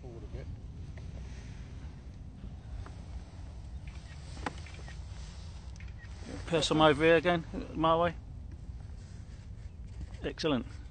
forward a bit. Pair some over here again, my way. Excellent.